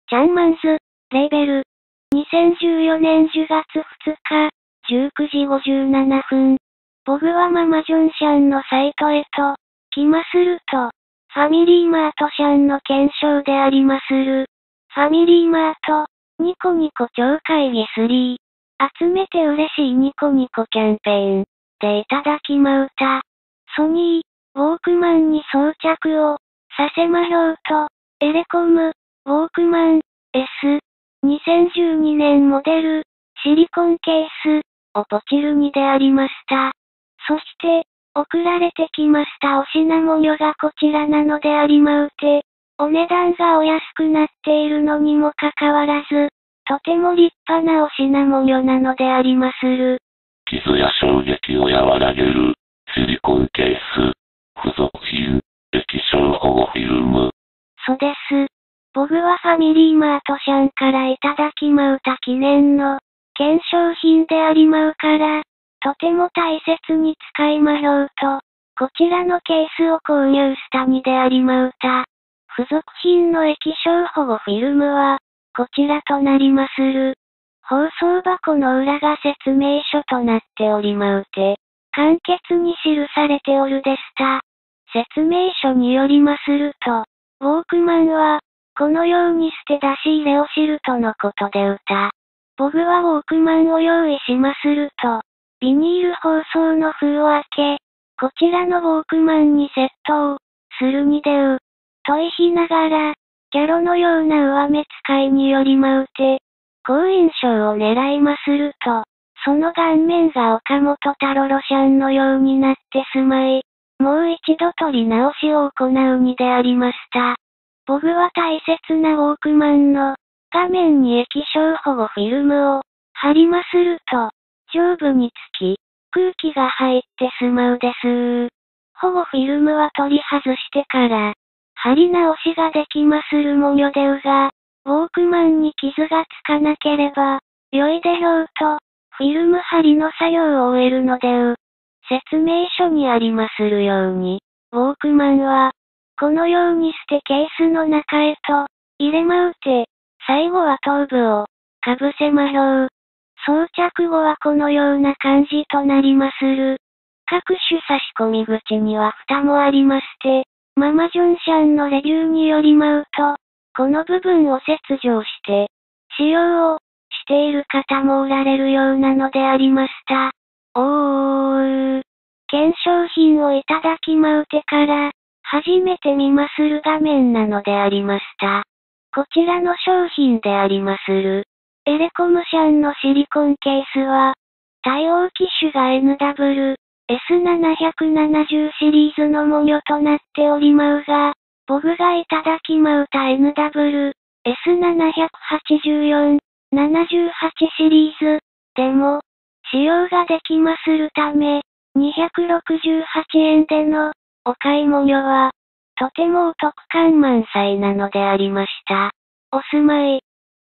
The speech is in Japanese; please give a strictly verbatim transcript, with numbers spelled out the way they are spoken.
チャンマンズ、レーベル。にせんじゅうよねんじゅうがつふつか、じゅうくじごじゅうななふん。僕はママジョンシャンのサイトへと、来ますると、ファミリーマートシャンの検証でありまする。ファミリーマート、ニコニコ超会議スリー。集めて嬉しいニコニコキャンペーン。でいただきまうた。ソニー、ウォークマンに装着を、させまひょうと、エレコム、ウォークマン、S。にせんじゅうにねんモデル、シリコンケース、をポチるにでありました。そして、送られてきましたお品物がこちらなのでありまうて、お値段がお安くなっているのにもかかわらず、とても立派なお品物なのでありまする。 傷や衝撃を和らげる、シリコンケース、付属品、液晶保護フィルム。 そうです。僕はファミリーマートシャンからいただきまうた記念の、懸賞品でありまうから、とても大切に使いまひょうと、こちらのケースを購入したにでありまうた。付属品の液晶保護フィルムは、こちらとなりまする。包装箱の裏が説明書となっておりまうて、簡潔に記されておるでした。説明書によりますると、ウォークマンは、このように捨て出し入れを知るとのことで歌。僕はウォークマンを用意しますると、ビニール包装の封を開け、こちらのウォークマンにセットを、するにでう。と言いながら、キャロのような上目使いによりまうて、好印象を狙いますると、その顔面が岡本太郎ロシャンのようになってすまい、もう一度取り直しを行うにでありました。僕は大切なウォークマンの画面に液晶保護フィルムを貼りますると、上部につき空気が入ってすまうですー。保護フィルムは取り外してから貼り直しができまするもよでうが、ウォークマンに傷がつかなければ良いでひょうと、フィルム貼りの作業を終えるのでう。説明書にありまするように、ウォークマンは、このようにしてケースの中へと、入れまうて、最後は頭部を、かぶせまひょう。装着後はこのような感じとなりまする。各種差し込み口には蓋もありまして、ママジョンシャンのレビューによりまうと、この部分を切除して、使用をしている方もおられるようなのでありました。おー、懸賞品をいただきまうてから、初めて見まする画面なのでありました。こちらの商品でありまする。エレコムシャンのシリコンケースは、対応機種が エヌダブリュー、エスななひゃくななじゅう シリーズのものとなっておりまうが、僕がいただきまうた エヌダブリュー、エスななはちよん、ななじゅうはちシリーズでも、使用ができまするため、にひゃくろくじゅうはちえんでのお買い物は、とてもお得感満載なのでありました。お住まい、